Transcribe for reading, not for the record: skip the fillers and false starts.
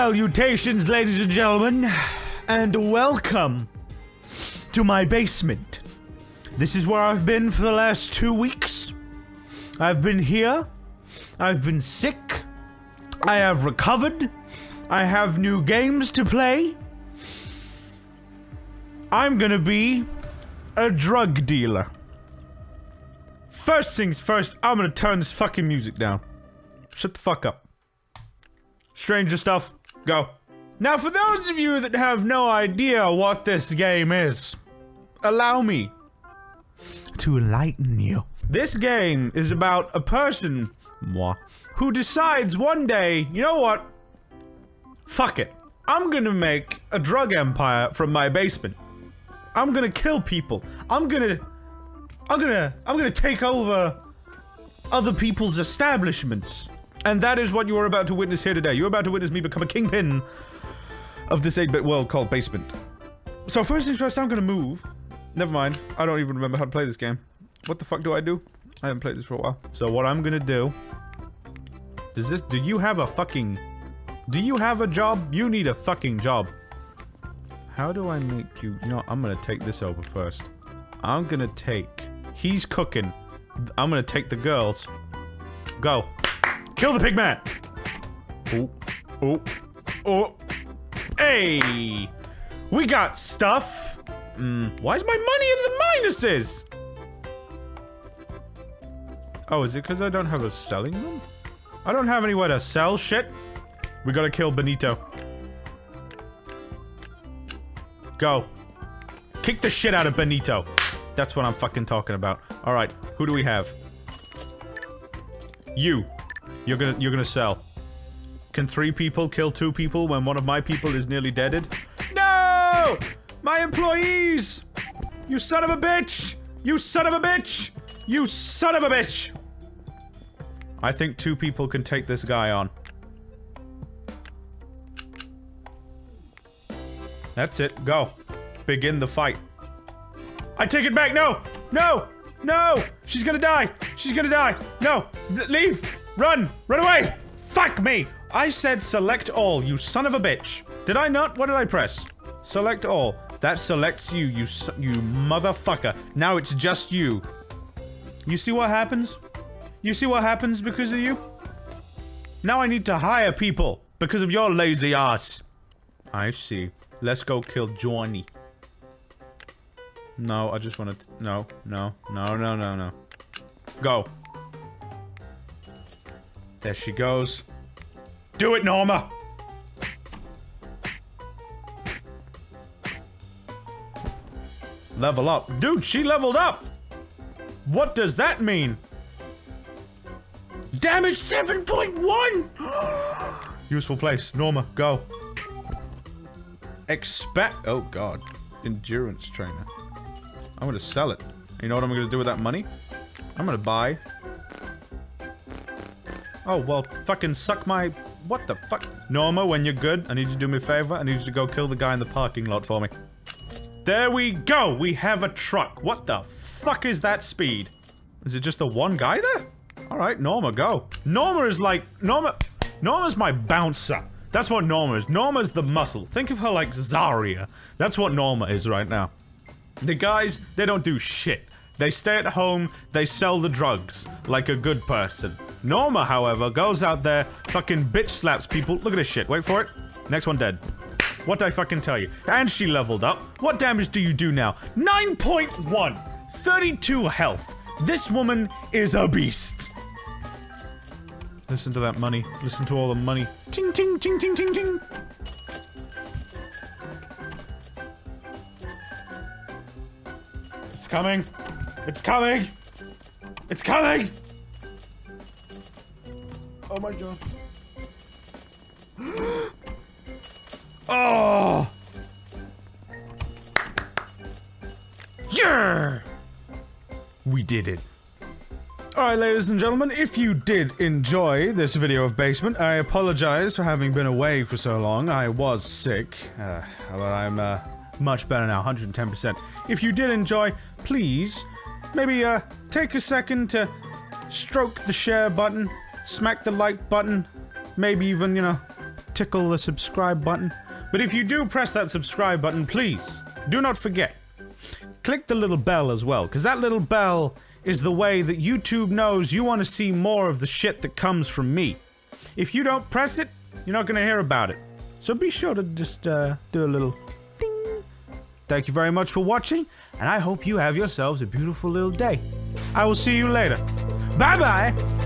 Salutations, ladies and gentlemen, and welcome to my basement. This is where I've been for the last 2 weeks. I've been here. I've been sick. I have recovered. I have new games to play. I'm gonna be a drug dealer. First things first, I'm gonna turn this fucking music down. Shut the fuck up. Stranger stuff, go. Now for those of you that have no idea what this game is, allow me to enlighten you. This game is about a person, moi, who decides one day, you know what? Fuck it. I'm gonna make a drug empire from my basement. I'm gonna kill people. I'm gonna take over other people's establishments. And that is what you are about to witness here today. You're about to witness me become a kingpin of this 8-bit world called Basement. So first things first, I'm gonna move. Never mind, I don't even remember how to play this game. What the fuck do I do? I haven't played this for a while. So what I'm gonna do... do you have a fucking... Do you have a job? You need a fucking job. How do I make you... You know, I'm gonna take this over first. I'm gonna take... He's cooking. I'm gonna take the girls. Go. Kill the pig man! Oh. Oh. Oh. Hey! We got stuff! Why is my money in the minuses? Oh, is it because I don't have a selling room? I don't have anywhere to sell shit. We gotta kill Benito. Go. Kick the shit out of Benito. That's what I'm fucking talking about. Alright, who do we have? You. You're gonna sell. Can 3 people kill 2 people when one of my people is nearly deaded? No! My employees! You son of a bitch! You son of a bitch! You son of a bitch! I think 2 people can take this guy on. That's it. Go. Begin the fight. I take it back! No! No! No! She's gonna die! She's gonna die! No! Leave! Run! Run away! Fuck me! I said select all, you son of a bitch. Did I not? What did I press? Select all. That selects you, you motherfucker. Now it's just you. You see what happens? You see what happens because of you? Now I need to hire people because of your lazy ass. I see. Let's go kill Johnny. No, I just wanted to- no, no, no, no, no, no. Go. There she goes. Do it, Norma! Level up. Dude, she leveled up! What does that mean? Damage 7.1! Useful place. Norma, go. Oh god. Endurance trainer. I'm gonna sell it. You know what I'm gonna do with that money? I'm gonna buy... Oh, well, fucking suck my... What the fuck? Norma, when you're good, I need you to do me a favor. I need you to go kill the guy in the parking lot for me. There we go! We have a truck. What the fuck is that speed? Is it just the one guy there? Alright, Norma, go. Norma is like... Norma's my bouncer. That's what Norma is. Norma's the muscle. Think of her like Zarya. That's what Norma is right now. The guys, they don't do shit. They stay at home, they sell the drugs, like a good person. Norma, however, goes out there, fucking bitch slaps people. Look at this shit, wait for it. Next one dead. What'd I fucking tell you? And she leveled up. What damage do you do now? 9.1! 32 health. This woman is a beast. Listen to that money. Listen to all the money. Ting ting ting ting ting ting. It's coming. It's coming. It's coming. Oh my god. Oh. Yeah. We did it. Alright, ladies and gentlemen, if you did enjoy this video of Basement, I apologize for having been away for so long. I was sick, but I'm much better now, 110%. If you did enjoy, please, maybe take a second to stroke the share button, smack the like button, maybe even, you know, tickle the subscribe button. But if you do press that subscribe button, please, do not forget, click the little bell as well, because that little bell is the way that YouTube knows you want to see more of the shit that comes from me. If you don't press it, you're not gonna hear about it. So be sure to just, do a little ding. Thank you very much for watching, and I hope you have yourselves a beautiful little day. I will see you later. Bye-bye!